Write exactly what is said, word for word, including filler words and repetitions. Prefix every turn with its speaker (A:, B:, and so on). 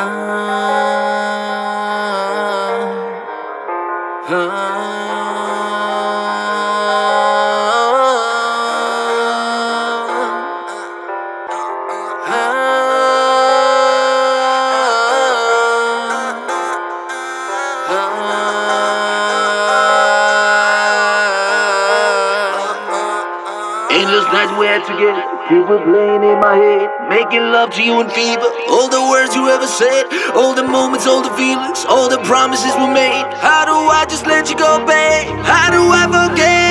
A: Endless nights we had together, people playing in my head, making love to you in fever. All the words you ever said, all the moments, all the feelings, all the promises we made. How do I just let you go, babe? How do I forget?